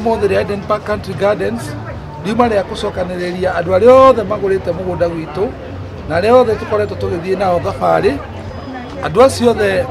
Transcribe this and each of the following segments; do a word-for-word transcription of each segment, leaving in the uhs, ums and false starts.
ũmũthĩ rĩa Eden Park Country Gardens riuma rĩa gũcokanĩrĩria andũ arĩa othe magũrĩte mũgũnda gwitũ na arĩa othe tũkoretwo tũgĩthiĩ nao thabarĩ. Andũ acio othe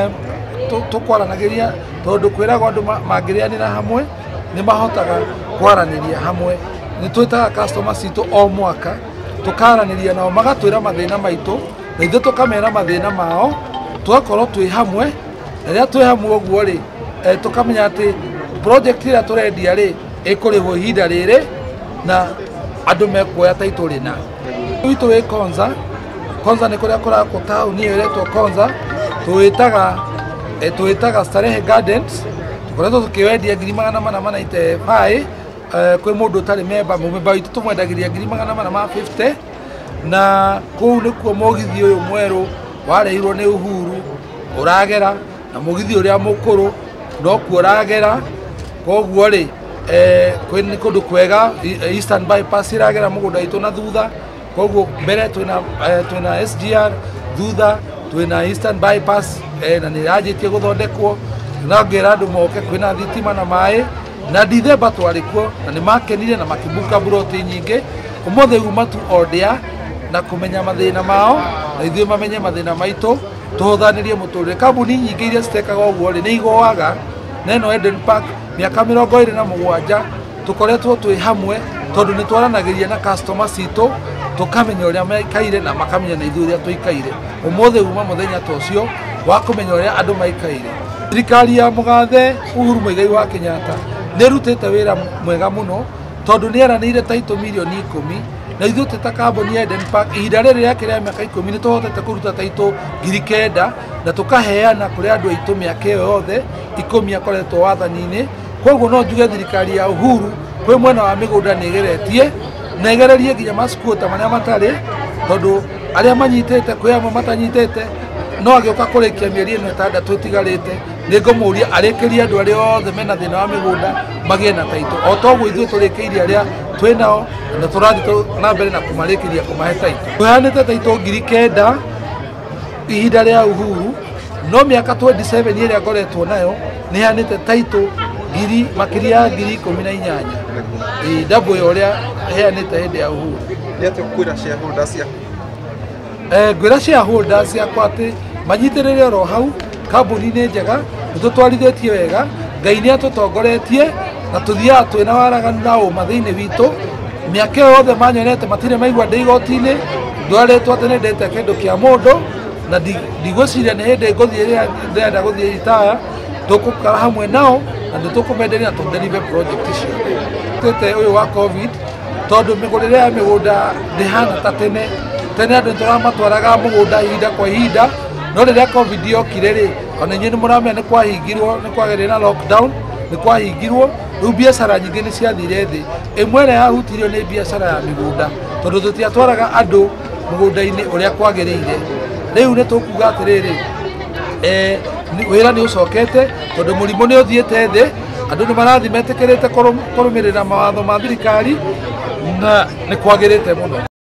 tũkwaranagĩria tondũ kwĩragwo andũ mangĩrĩanĩra hamwe nĩ mahotaga kwaranĩria hamwe. Nĩ twĩtaga customers citũ o mwaka tũkaranĩria nao magatwĩra mathĩna maitũ na ithuĩ tũkamera mathĩna mao, tũgakorwo twĩ hamwe. Rĩrĩa twĩ hamwe ũguo rĩ tũkamenya atĩ project ĩrĩa tũrendia rĩ ĩkũrĩhwo ihinda rĩrĩ na andũ mekuoya title rĩna. Witũ wĩ Konza, Konza nĩ kũrĩa kũrakwo taũni ĩyo ĩretwo Konza, twĩtaga twĩtaga Starehe Gardens, tũkoretwo tũkĩwendia ngiri magana mana ma ninety five kwĩ mũndũ ũtarĩ memba. Mũmemba witũ tũmwendagĩria ngiri magana mana ma fifty, na kũu nĩkuo mũgithi ũyũ mwerũ wareirwo nĩ Uhuru ũragera, na mũgithi ũrĩa mũkũrũ no kuo ũragera. Koguo rĩ nĩ kũndũ kwega, Eastern Bypass ĩragera mũgũnda witũ na thutha. Koguo mbere twĩna twĩna S G R, thutha twĩna Eastern Bypass na nĩ yanjĩtie gũthondekwo. Na ngera andũ moke kwĩna thitima na maĩ, na Ndithemba twarĩ kuo na nĩ makenire na makĩbuka buroti nyingĩ. Ũmũthĩ uma tu order na kũmenya mathĩna mao na ithuĩ mamenye mathĩna maitũ, tũhũthanĩrie mũtũrĩre. Kambuni nyingĩ iria citekaga ũguo rĩ nĩ igũaga, na ĩno Eden Park mĩaka mĩrongo ĩrĩ na mũgwanja tũkoretwo twĩ hamwe tondũ nĩ twaranagĩria na customers citũ, tũkamenya ũrĩa maikaire na makamenya na ithuĩ ũrĩa tũikaire. Ũmũthĩ uma mũthenya ta ũcio wa kũmenya ũrĩa andũ maikaire. Thirikari ya mũgathe Uhuru Muigai wa Kenyatta nĩ ĩrutĩte wĩra mwega mũno tondũ nĩ eranĩire title mirioni ikũmi, na ithuĩ tũta kambuni ya Eden Park ihinda rĩrĩ rĩake rĩa mĩaka ikũmi nĩ tũhotete kũruta title ngiri kenda na tũkaheana kũrĩ andũ aitũ mĩaka ĩyo yothe ikũmi akoretwo wathani-inĩ. Koguo no njuge thirikari ya Uhuru kwĩ mwena wa mĩgũnda nĩ ĩgeretie na ĩgererie nginya masquota marĩa matarĩ, tondũ arĩa manyitĩte kwĩ amwe matanyitĩte, no agĩũka kũrĩkia mĩeri ĩno ĩtandatũ ĩtigarĩte nĩ ngũmũria arĩkĩrie andũ arĩa othe mena thĩna wa mĩgũnda magĩe na title, o toguo ithuĩ tũrĩkĩirie arĩa twĩ nao na tũrathiĩ na mbere na kũmarĩkĩria kũmahe title. Tũheanĩte title ngiri kenda ihinda rĩa Uhuru, no mĩaka twenty seven ĩrĩa ngoretwo nayo nĩ heanĩte title ngiri makĩria ya ngiri ikũmi na inyanya, double ũrĩa heanĩte hĩndĩ ya Uhuru. Nĩ atĩ kwĩra shareholders ciaku? Ngwĩra shareholders ciakwa atĩ manyitĩrĩre oro hau, kambuni nĩ njega, nĩ tũtwarithĩtie wega, Ngai nĩ atũtongoretie na tũthiaga twĩna waraganu na ũma thĩinĩ witũ. Mĩaka ĩyo yothe manyonete matirĩ maigua ndĩ igoti-inĩ, ndwarĩtwo atĩ nĩ ndĩte kĩndũ kĩa mũndũ, na ndigwĩciria nĩ hĩndĩ ngũthiĩ rĩrĩa ndĩrenda gũthiĩ retire. Tũkũikara hamwe nao na nĩ tũkũmenderia na tũdeliver project icio. Tũtete ũyũ wa COVID tondũ mĩgũrĩre ya mĩgũnda ndĩhana ta tene. Tene andũ tũramatwaraga mũgũnda ihinda kwa ihinda, no rĩrĩa COVID yokire rĩ ona inyuĩ nĩ mũramenya nĩ kwahingirwo, nĩ kwagereire na lockdown, nĩ kwahingirwo. Rĩu biacara nyingĩ nĩ ciathire thĩ. Ĩmwe ĩrĩa yahutirio nĩ biacara ya mĩgũnda tondũ tũtiatwaraga andũ mũgũnda-inĩ ũrĩa kwagĩrĩire. Rĩu nĩ tũkuga atĩrĩrĩ, wĩra nĩ ũcokete tondũ mũrimũ nĩ ũthiĩte thĩ, andũ nĩ marathi metĩkĩrĩte kũrũmĩrĩra mawatho ma thirikari na nĩ kwagĩrĩte mũno.